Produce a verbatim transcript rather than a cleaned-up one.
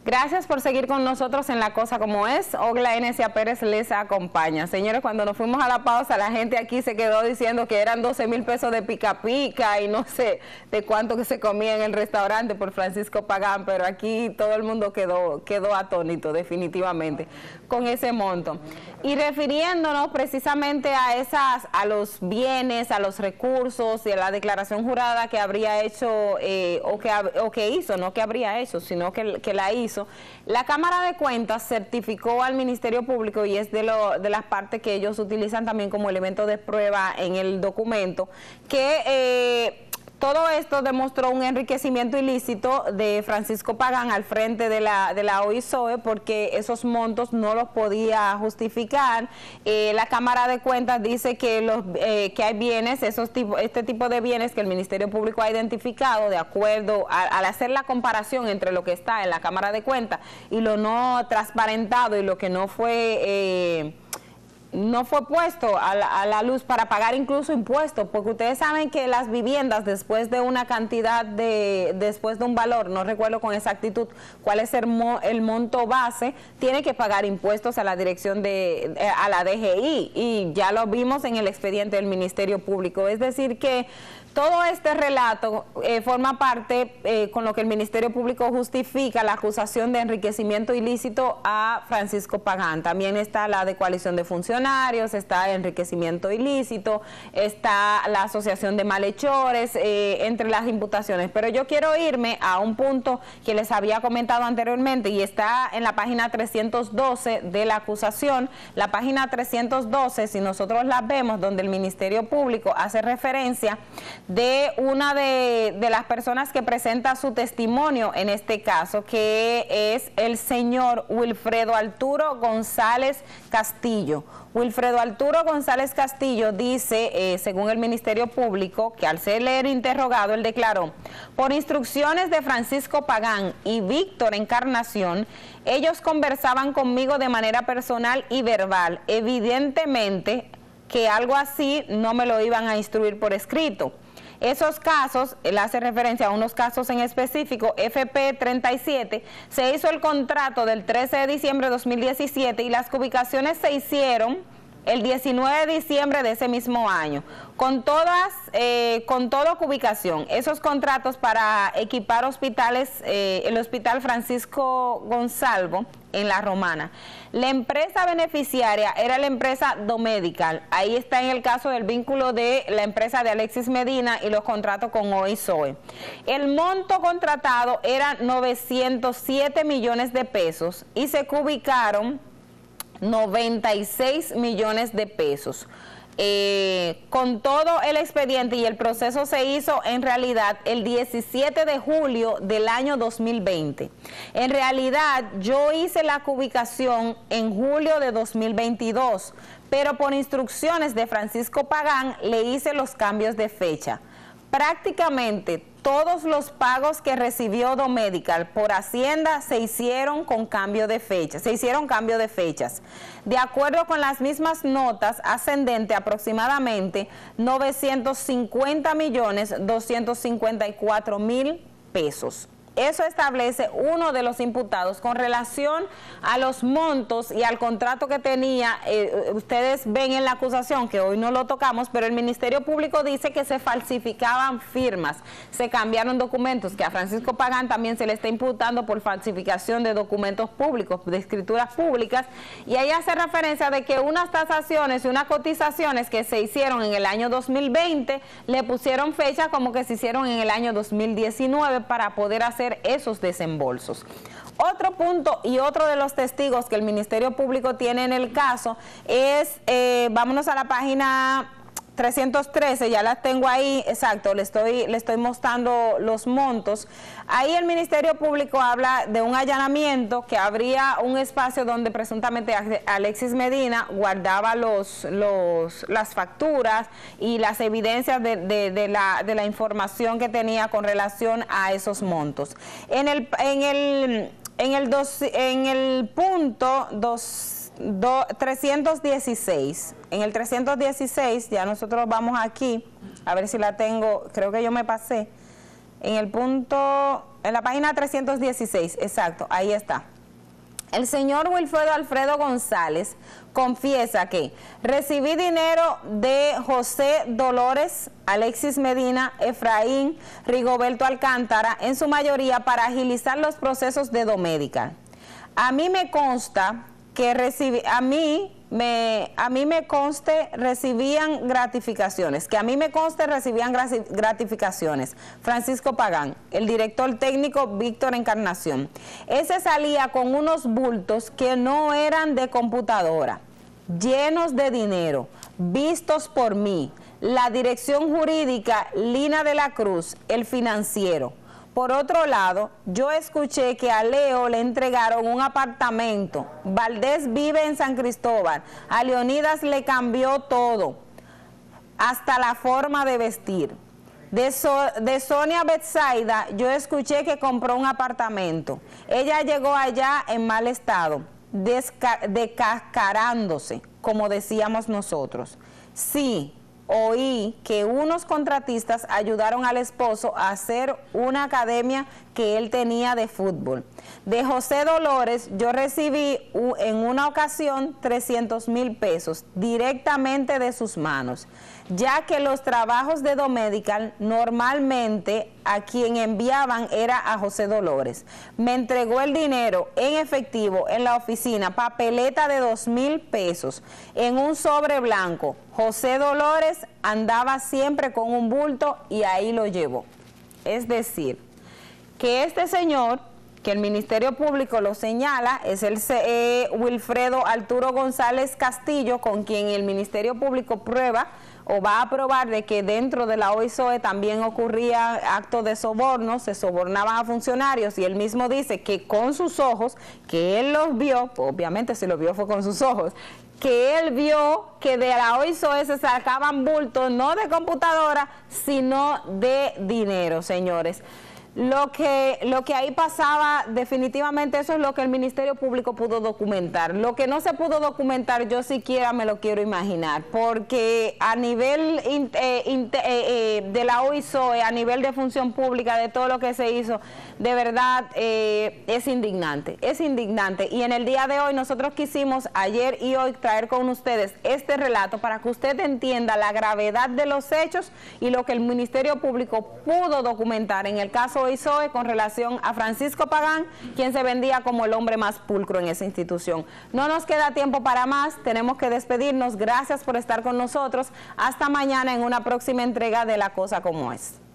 Gracias por seguir con nosotros en La Cosa Como Es. Ogla Enesia Pérez les acompaña. Señores, cuando nos fuimos a la pausa, la gente aquí se quedó diciendo que eran doce mil pesos de pica pica y no sé de cuánto que se comía en el restaurante por Francisco Pagán, pero aquí todo el mundo quedó, quedó atónito definitivamente con ese monto. Y refiriéndonos precisamente a esas, a los bienes, a los recursos y a la declaración jurada que habría hecho, eh, o, que, o que hizo, no que habría hecho, sino que, que la hizo, la Cámara de Cuentas certificó al Ministerio Público, y es de, lo, de las partes que ellos utilizan también como elemento de prueba en el documento, que eh, todo esto demostró un enriquecimiento ilícito de Francisco Pagán al frente de la, de la O I S O E, porque esos montos no los podía justificar. Eh, la Cámara de Cuentas dice que, los, eh, que hay bienes, esos tipo, este tipo de bienes que el Ministerio Público ha identificado de acuerdo a, al hacer la comparación entre lo que está en la Cámara de Cuentas y lo no transparentado y lo que no fue... Eh, no fue puesto a la, a la luz para pagar incluso impuestos, porque ustedes saben que las viviendas después de una cantidad de, después de un valor, no recuerdo con exactitud cuál es el, mo, el monto base, tiene que pagar impuestos a la dirección de, a la D G I, y ya lo vimos en el expediente del Ministerio Público. Es decir que todo este relato eh, forma parte eh, con lo que el Ministerio Público justifica la acusación de enriquecimiento ilícito a Francisco Pagán. También está la de coalición de funcionarios, está enriquecimiento ilícito, está la asociación de malhechores, eh, entre las imputaciones. Pero yo quiero irme a un punto que les había comentado anteriormente y está en la página trescientos doce de la acusación. La página trescientos doce, si nosotros la vemos, donde el Ministerio Público hace referencia de una de, de las personas que presenta su testimonio en este caso, que es el señor Wilfredo Arturo González Castillo. Wilfredo Arturo González Castillo dice, eh, según el Ministerio Público, que al ser interrogado, él declaró: por instrucciones de Francisco Pagán y Víctor Encarnación, ellos conversaban conmigo de manera personal y verbal. Evidentemente que algo así no me lo iban a instruir por escrito. Esos casos, él hace referencia a unos casos en específico, F P treinta y siete, se hizo el contrato del trece de diciembre de dos mil diecisiete y las ubicaciones se hicieron el diecinueve de diciembre de ese mismo año, con todas, eh, con toda ubicación. Esos contratos para equipar hospitales, eh, el Hospital Francisco Gonzalvo en La Romana. La empresa beneficiaria era la empresa Domedical. Ahí está en el caso del vínculo de la empresa de Alexis Medina y los contratos con O I S O E. El monto contratado era novecientos siete millones de pesos y se ubicaron noventa y seis millones de pesos. Eh, con todo el expediente, y el proceso se hizo en realidad el diecisiete de julio del año dos mil veinte. En realidad yo hice la ubicación en julio de dos mil veintidós, pero por instrucciones de Francisco Pagán le hice los cambios de fecha. Prácticamente todos los pagos que recibió Domedical por Hacienda se hicieron con cambio de fecha, se hicieron cambio de fechas. De acuerdo con las mismas notas, ascendente aproximadamente novecientos cincuenta millones doscientos cincuenta y cuatro mil pesos. Eso establece uno de los imputados con relación a los montos y al contrato que tenía. Eh, ustedes ven en la acusación, que hoy no lo tocamos, pero el Ministerio Público dice que se falsificaban firmas, se cambiaron documentos, que a Francisco Pagán también se le está imputando por falsificación de documentos públicos, de escrituras públicas, y ahí hace referencia de que unas tasaciones y unas cotizaciones que se hicieron en el año dos mil veinte le pusieron fecha como que se hicieron en el año dos mil diecinueve para poder hacer esos desembolsos. Otro punto y otro de los testigos que el Ministerio Público tiene en el caso es, eh, vámonos a la página trescientos trece, ya la tengo ahí, exacto, le estoy, le estoy mostrando los montos. Ahí el Ministerio Público habla de un allanamiento, que habría un espacio donde presuntamente Alexis Medina guardaba los, los, las facturas y las evidencias de, de, de, la, de la información que tenía con relación a esos montos. En el, en el, en el, dos, en el punto dos... Do, trescientos dieciséis, en el trescientos dieciséis, ya nosotros vamos aquí, a ver si la tengo, creo que yo me pasé, en el punto en la página trescientos dieciséis, exacto, ahí está. El señor Wilfredo Alfredo González confiesa que recibí dinero de José Dolores, Alexis Medina, Efraín, Rigoberto Alcántara, en su mayoría para agilizar los procesos de Domedical. A mí me consta que recibí, a mí me, a mí me conste recibían gratificaciones, que a mí me conste recibían gratificaciones. Francisco Pagán, el director técnico Víctor Encarnación. Ese salía con unos bultos que no eran de computadora, llenos de dinero, vistos por mí, la dirección jurídica Lina de la Cruz, el financiero. Por otro lado, yo escuché que a Leo le entregaron un apartamento. Valdés vive en San Cristóbal. A Leonidas le cambió todo, hasta la forma de vestir. De, so de Sonia Betsaida, yo escuché que compró un apartamento. Ella llegó allá en mal estado, descascarándose, como decíamos nosotros. Sí. Oí que unos contratistas ayudaron al esposo a hacer una academia que él tenía de fútbol. De José Dolores yo recibí en una ocasión trescientos mil pesos directamente de sus manos, ya que los trabajos de Domedical normalmente a quien enviaban era a José Dolores. Me entregó el dinero en efectivo en la oficina, papeleta de dos mil pesos en un sobre blanco. José Dolores andaba siempre con un bulto y ahí lo llevó. Es decir, que este señor, que el Ministerio Público lo señala, es el eh, Wilfredo Arturo González Castillo, con quien el Ministerio Público prueba o va a probar de que dentro de la O I S O E también ocurría actos de soborno, se sobornaban a funcionarios, y él mismo dice que con sus ojos, que él los vio, obviamente si los vio fue con sus ojos, que él vio que de la O I S O E se sacaban bultos no de computadora, sino de dinero, señores. Lo que, lo que ahí pasaba, definitivamente eso es lo que el Ministerio Público pudo documentar. Lo que no se pudo documentar, yo siquiera me lo quiero imaginar, porque a nivel eh, eh, eh, de la O I S O E, a nivel de función pública, de todo lo que se hizo, de verdad eh, es indignante, es indignante. Y en el día de hoy nosotros quisimos, ayer y hoy, traer con ustedes este relato para que usted entienda la gravedad de los hechos y lo que el Ministerio Público pudo documentar en el caso O I S O E con relación a Francisco Pagán, quien se vendía como el hombre más pulcro en esa institución. No nos queda tiempo para más, tenemos que despedirnos. Gracias por estar con nosotros. Hasta mañana en una próxima entrega de La Cosa Como Es.